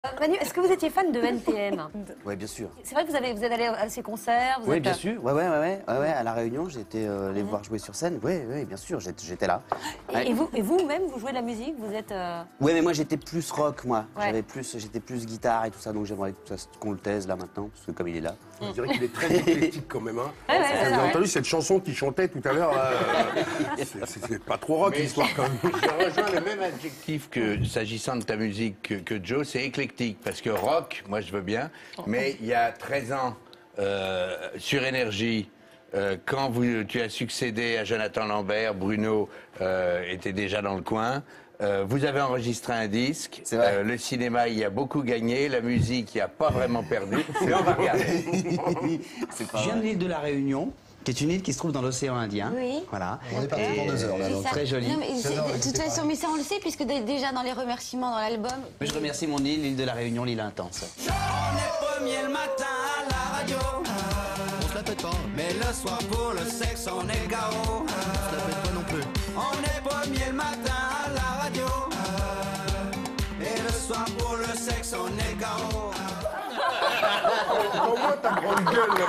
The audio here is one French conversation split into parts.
Manu, est-ce que vous étiez fan de NTM? Oui, bien sûr. C'est vrai que vous êtes allé à ces concerts? Oui, bien sûr. Ouais, à La Réunion, j'étais les voir jouer sur scène. Oui, bien sûr, j'étais là. Et vous-même, vous jouez de la musique? Vous êtes... Oui, mais moi, j'étais plus rock, moi. Ouais. J'étais plus guitare et tout ça, donc j'aimerais qu'on le taise là maintenant, parce que comme il est là. On dirait qu'il est très éclectique quand même. Hein. Ouais, c'est Vous ça, avez entendu cette chanson qu'il chantait tout à l'heure c'est pas trop rock l'histoire quand même. Je rejoins le même adjectif que s'agissant de ta musique que Joe, c'est éclectique. Parce que rock, moi je veux bien, mais il y a 13 ans, sur Énergie, quand tu as succédé à Jonathan Lambert, Bruno était déjà dans le coin. Vous avez enregistré un disque, C'est vrai. Le cinéma y a beaucoup gagné, la musique y a pas vraiment perdu, mais on va regarder. Je viens de l'île de la Réunion, qui est une île qui se trouve dans l'océan Indien. Oui. Voilà. On est parti pour 2 heures là. C'est donc. ça. Très joli. Non, mais de toute façon, mais ça on le sait, puisque déjà dans les remerciements dans l'album. Je remercie mon île, l'île de la Réunion, l'île intense. On est premier le matin à la radio, On se la pète pas. mais le soir pour le sexe on est KO. On se la pète pas non plus. On est premier le matin à la radio, et le soir pour le sexe on est KO. Au moins ta grande gueule là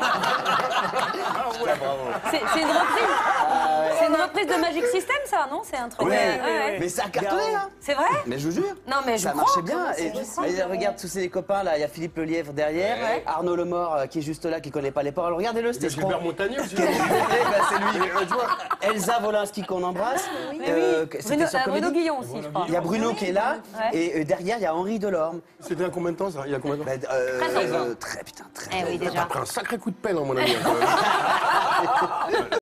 maintenant. C'est une reprise. C'est une reprise de Magic System, ça, non? C'est un truc... Ouais. Mais ça a cartonné, hein. C'est vrai? Mais je vous jure. Non, mais je Ça crois. marchait bien. C'est Et regarde tous ces copains là, il y a Philippe Lelièvre derrière, Ouais. Arnaud Lemort qui est juste là, qui connaît pas les paroles. Regardez-le, c'était Gilbert Montagnier aussi. c'est lui. Tu vois, Elsa Wolinski qu'on embrasse. Bruno, sur Bruno Comédie. Guillon aussi, je crois. Il y a Bruno qui est là, Ouais. et derrière il y a Henri Delorme. c'était à combien de temps ça? Il y a combien de temps? 13 ans. Très putain, très. Eh oui, T'as déjà. pris un sacré coup de pelle, hein, mon ami.